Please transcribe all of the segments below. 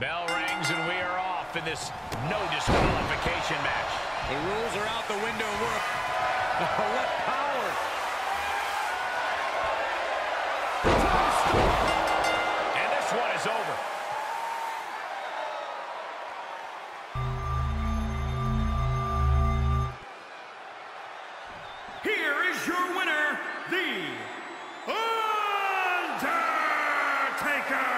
Bell rings and we are off in this no disqualification match. The rules are out the window. What power! And this one is over. Here is your winner, The Undertaker!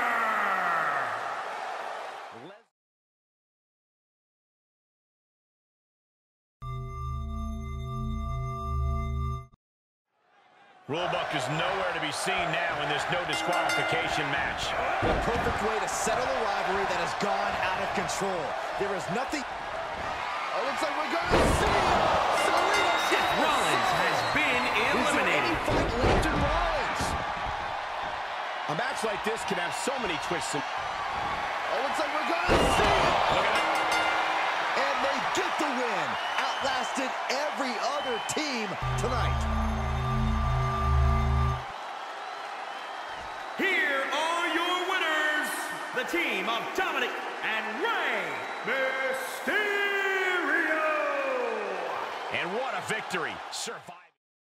Rulebook is nowhere to be seen now in this no disqualification match. The perfect way to settle a rivalry that has gone out of control. There is nothing... Oh, looks like we're going to see Selena. Seth Rollins has been eliminated. Is there any fight left in Rollins? A match like this can have so many twists. Oh, looks like we're going to see it. Look at that. And they get the win. Outlasted every other team tonight. Here are your winners, the team of Dominic and Rey Mysterio. And what a victory. Survive.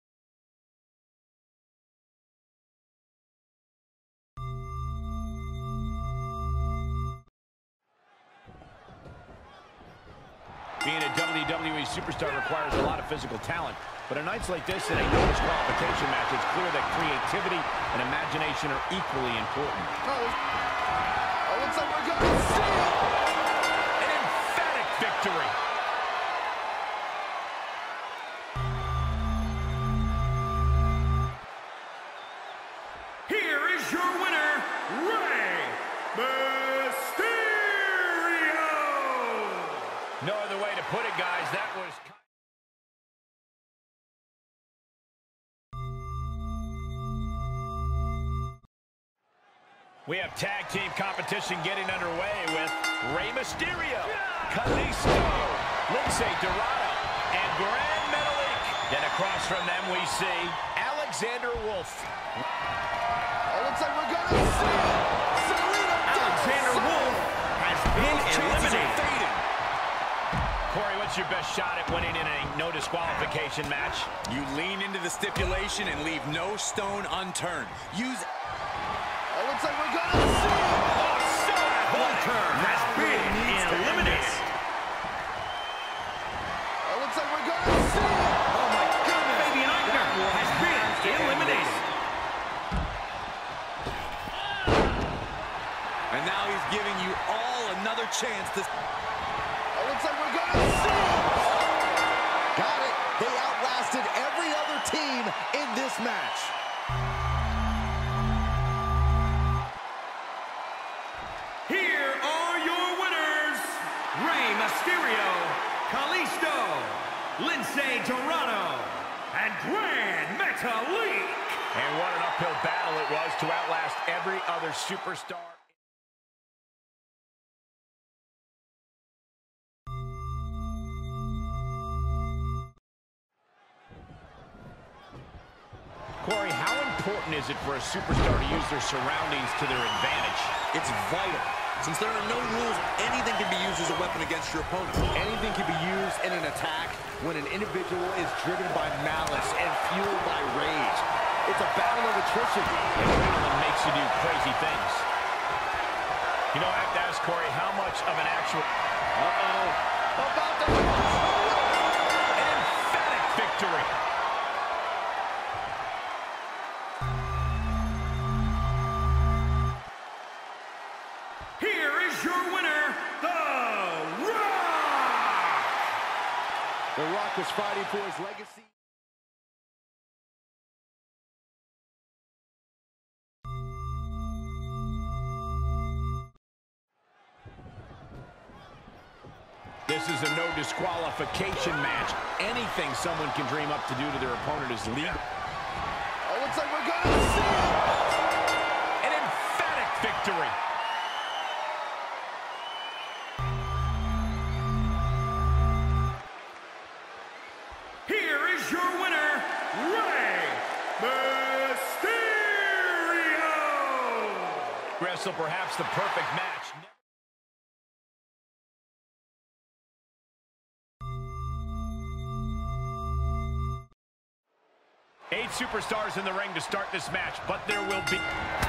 Being a WWE superstar requires a lot of physical talent, but on nights like this in a no disqualification match, it's clear that creativity and imagination are equally important. Oh, looks like we're going to see it. An emphatic victory. Here is your winner, Rey Mysterio. No other way to put it, guys. That was... We have tag team competition getting underway with Rey Mysterio, Kalisto, Lince Dorado, and Gran Metalik. Then across from them we see Alexander Wolf. Oh, looks like we're going to see it. Selena. Alexander Wolf has been eliminated. Corey, what's your best shot at winning in a no disqualification match? You lean into the stipulation and leave no stone unturned. Use... Oh, looks like we're going to see it. Walter has been eliminated. Oh, looks like we're going to see it. Oh my goodness. Fabian Aichner has been eliminated. And now he's giving you all another chance to... Oh, looks like we're going to see it. Got it. They outlasted every other team in this match. Here are your winners, Rey Mysterio, Kalisto, Lince Dorado, and Gran Metalik. And what an uphill battle it was to outlast every other superstar. Corey, how important is it for a superstar to use their surroundings to their advantage? It's vital. Since there are no rules, anything can be used as a weapon against your opponent. Anything can be used in an attack when an individual is driven by malice and fueled by rage. It's a battle of attrition. Adrenaline makes you do crazy things. You know, I have to ask Corey, how much of an actual... About to... An emphatic victory. Here is your winner, The Rock. The Rock was fighting for his legacy. This is a no disqualification match. Anything someone can dream up to do to their opponent is legal. Oh, looks like we're going to see it. An emphatic victory. Here is your winner, Rey Mysterio. Wrestle perhaps the perfect match. 8 superstars in the ring to start this match, but there will be...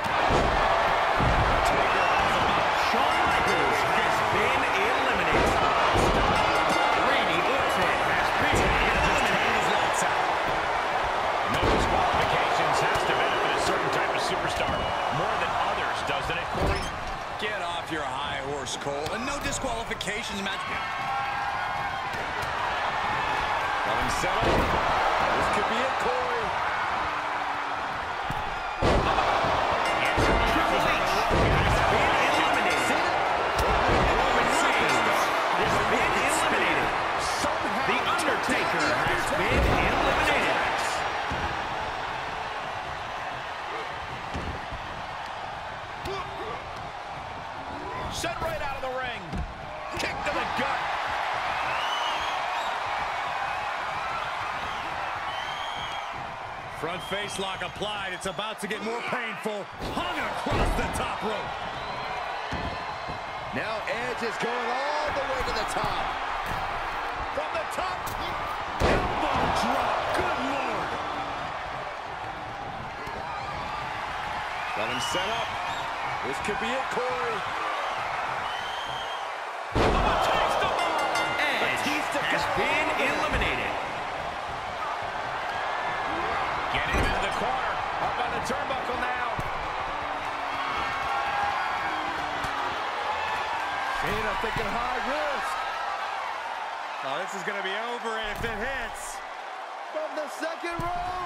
Shawn Michaels has been eliminated. Randy Orton has been eliminated. No disqualifications has to benefit a certain type of superstar more than others, doesn't it, Corey? Get off your high horse, Cole. And no disqualifications match. Got him set up. This could be it, Corey. Sent right out of the ring. Kick to the gut. Front face lock applied. It's about to get more painful. Hung across the top rope. Now Edge is going all the way to the top. From the top. Elbow drop. Good Lord. Got him set up. This could be it, Corey. Has been eliminated. Getting him into the corner. Up on the turnbuckle now. Cena thinking high risk. Oh, this is going to be over if it hits. From the second rope.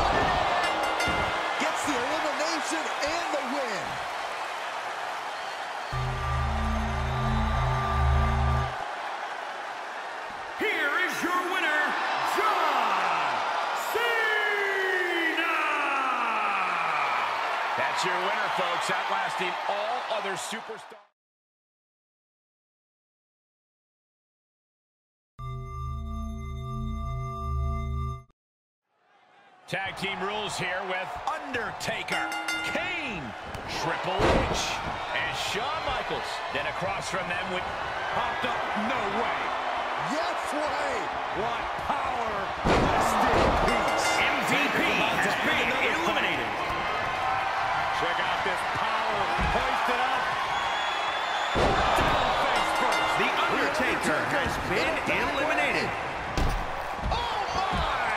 Gets the elimination and the win. Here is your winner, John Cena! That's your winner, folks, outlasting all other superstars. Tag team rules here with Undertaker, Kane, Triple H, and Shawn Michaels. Then across from them with popped up, no way. Yes way. What power. Rest in peace. MVP has been eliminated. Check out this power. Hoist it up. Down face first. The Undertaker has been eliminated. Oh, my.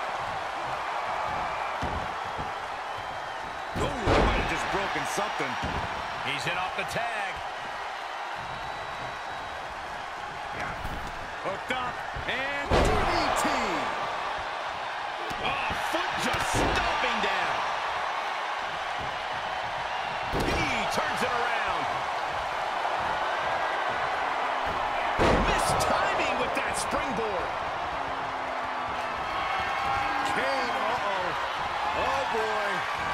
Oh, I might have just broken something. He's in off the tag. Hooked up. And DDT. Oh, foot just stomping down. He turns it around. Missed timing with that springboard. Kane, oh boy.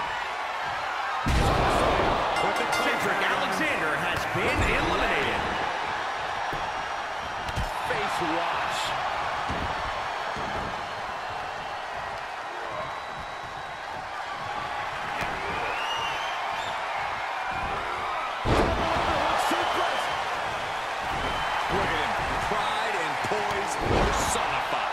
With the Cedric Alexander has been eliminated. Face wash. Look at him. Pride and poise personified.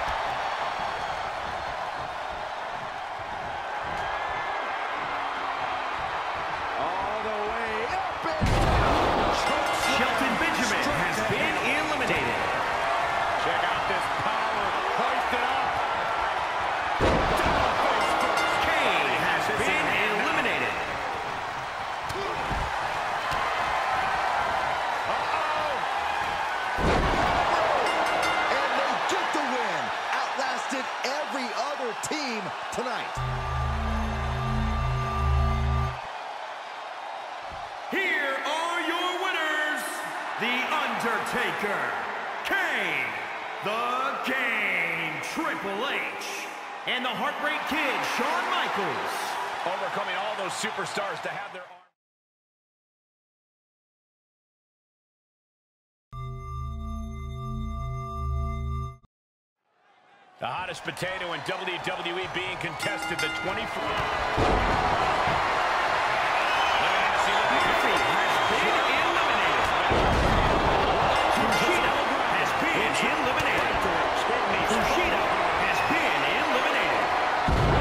All the way up and Shelton Benjamin has been eliminated. check out this power. Hoist it up. Down face first. Kane has been eliminated. And they get the win. Outlasted every other team tonight. Here are your winners, The Undertaker, Kane, The Game, Triple H, and the Heartbreak Kid, Shawn Michaels. Overcoming all those superstars to have their arm. The hottest potato in WWE being contested, the 24. Murphy has been eliminated. Kushida has been eliminated. Kushida has been eliminated.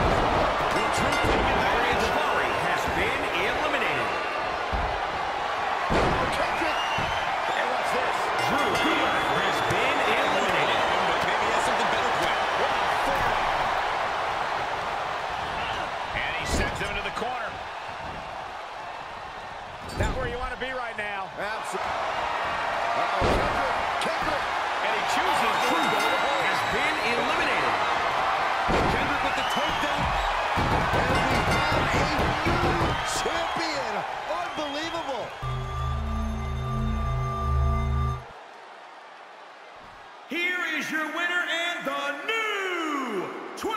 your winner and the new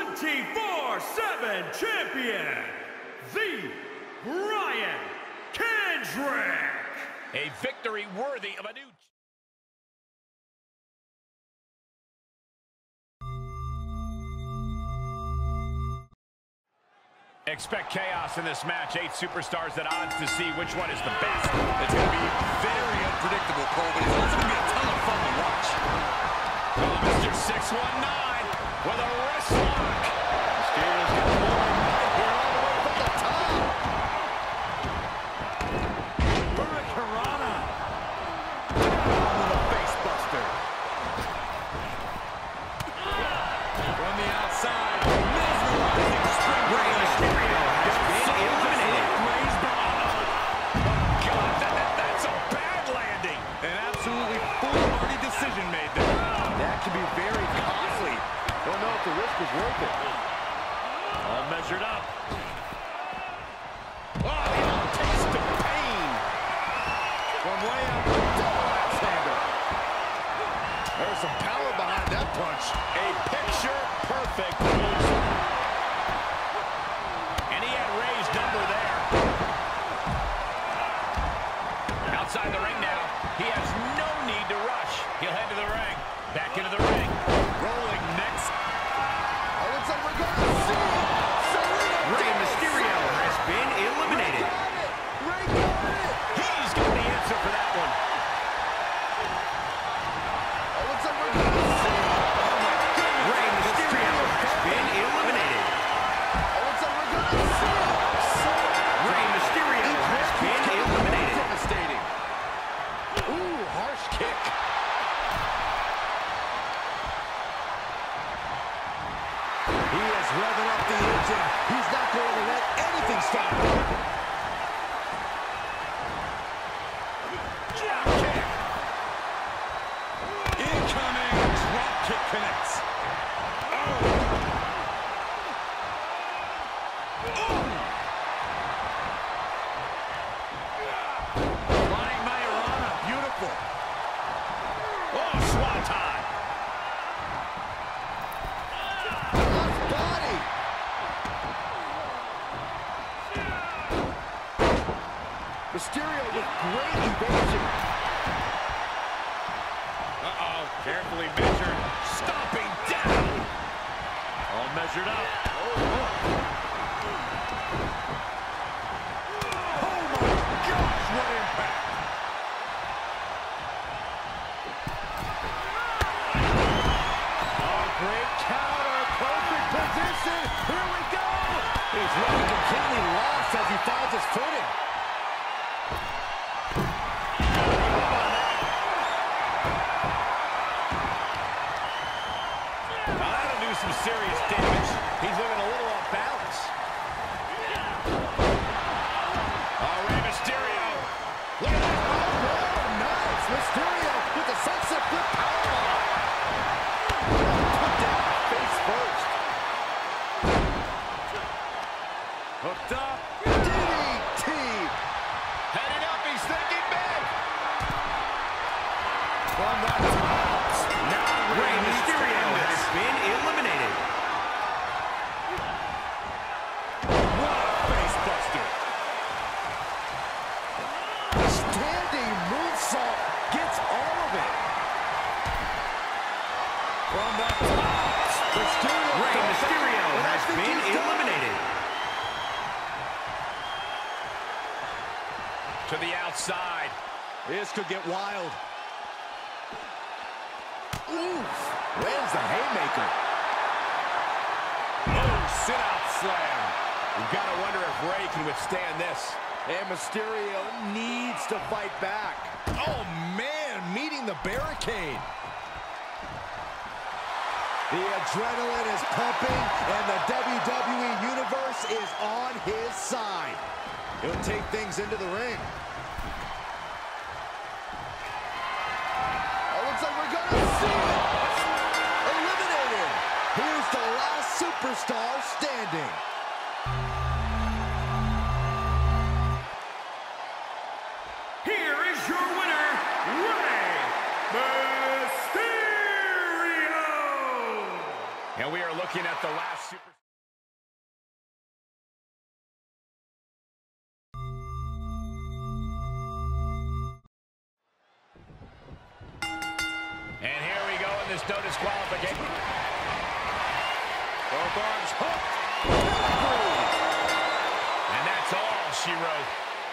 24/7 champion, the Brian Kendrick. A victory worthy of a new... Expect chaos in this match. 8 superstars at odds to see which one is the best. It's going to be very unpredictable, Cole, but it's also going to be a ton of fun to watch. Oh, Mr. 619 with a wrist lock. Mysterio's got more here all the way from the top. Hurricanrana. With a face buster. From the outside, mesmerizing springboard. The risk was worth it. All measured up. Oh, the taste of pain. From way out the double axe handle. There's some power behind that punch. A picture-perfect moonsault. And he had Ray's number there. Outside the ring now. He has no need to rush. He'll head to the ring. Back into the ring. Rolling next. Looks like we're going to see Rey Mysterio has been eliminated. Ray got it. He's got the answer for that one. Looks like we're going to see. Oh my goodness. Rey Mysterio has been eliminated. Looks like we're going to see. Rey Mysterio has been eliminated. Devastating. Ooh, harsh kick. He is revving up the engine. He's not going to let anything stop him. Drop kick. Incoming. Drop kick connects. Flying Majorana. Beautiful. Oh, swanton. Body. Mysterio with great evasion. Uh-oh. Carefully measured. Stomping down. All measured up. Oh my gosh, what impact. Oh, great counter. Perfect position. Here we go. He's looking completely lost as he finds his footing. That'll do some serious damage. He's looking a little off balance. Oh, Rey Mysterio. Look at that. Oh, nice. Mysterio with the sunset flip powerbomb. Put down face first. Hooked up. DDT. Heading up. He's thinking big. From the top. Now Rey Mysterio has been eliminated. What a face buster. Standing moonsault gets all of it. From the top. Mysterio. Rey Mysterio has been eliminated. To the outside. This could get wild. Oof. Lands the haymaker. Oh, sit-out slam. You've got to wonder if Rey can withstand this. And Mysterio needs to fight back. Oh, man, meeting the barricade. The adrenaline is pumping, and the WWE Universe is on his side. He'll take things into the ring. Oh, looks like we're going to see it. Eliminated. Here's the last superstar standing. Here is your winner, Rey Mysterio. And we are looking at the last super... And here we go in this no disqualification. Both arms hooked. And that's all she wrote.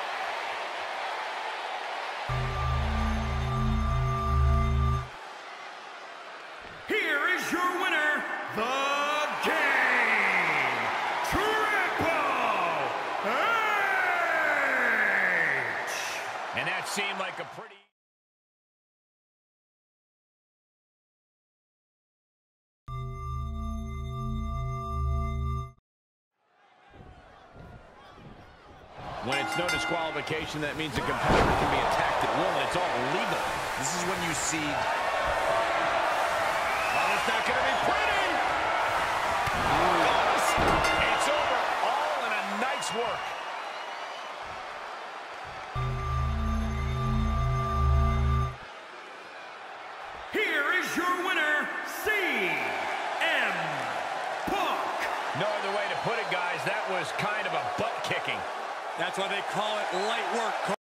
Here is your winner, the Game, Triple H. And that seemed like a pretty... When it's no disqualification, that means a competitor can be attacked at will, and it's all legal. This is when you see... Oh, it's not going to be pretty! It's over, all in a night's work. Here is your winner, CM Punk. No other way to put it, guys. That was kind of a butt-kicking. That's why they call it light work.